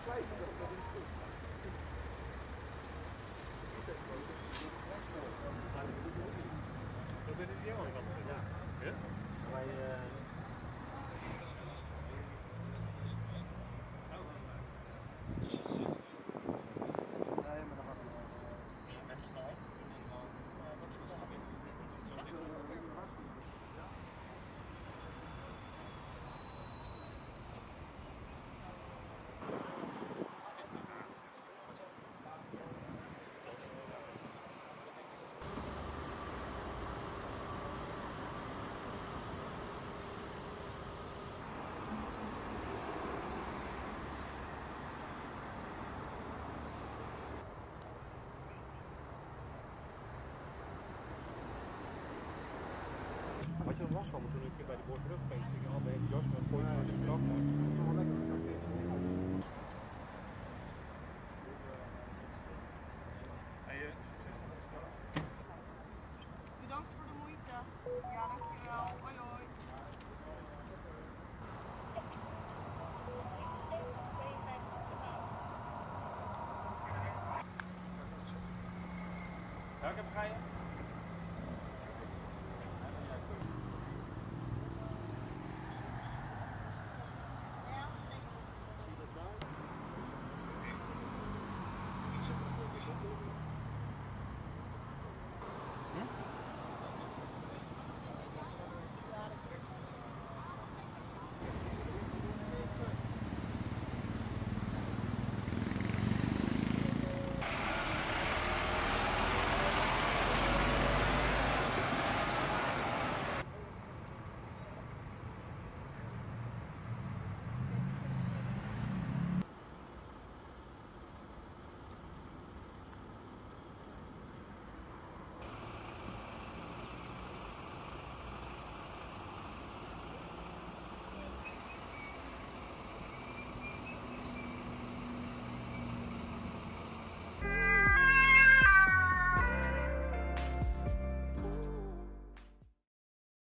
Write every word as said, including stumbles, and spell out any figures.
slijpen, dat is goed. Dat ben ik die andere kant zitten. Ja? Wij, uh... Nee, maar dan gaat het wel. Had je er last van toen ik bij de Borsbrug opeens ging, al mijn enthousiasme gooide naar de kracht uit? Nog lekker. Bedankt voor de moeite. Ja, dankjewel. Hoi hoi. Welke ga je?